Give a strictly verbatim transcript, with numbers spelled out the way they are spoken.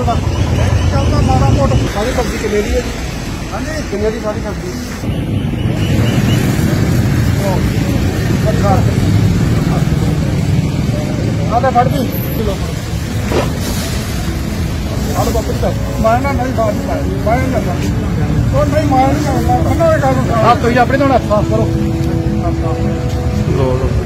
ਚੱਲਦਾ ਚੱਲਦਾ ਮਾੜਾ ਮੋਟਾ। ਸਾਰੀ ਸਬਜ਼ੀ ਕਿੰਨੇ ਦੀ ਹੈ ਜੀ? ਹਾਂਜੀ ਕਿੰਨੇ ਦੀ ਸਾਰੀ ਸਬਜ਼ੀ? ਆ ਲੈ ਫੜ ਦੀ ਕਿਲੋ ਆਲੂ ਬੱਕਰੀ ਦਾ ਮਾਇਨਾ ਨਹੀਂ ਬਾਤ ਮਾਇਨਾ ਉਹ ਨਹੀਂ ਮਾਇਨਾ ਉਹਨਾਂ ਦੇ ਕੰਮ ਆ ਤੁਸੀਂ ਆਪਣੇ ਤੋਂ ਹੱਥ ਸਾਫ਼ ਕਰੋ। ਲੋ ਲੋ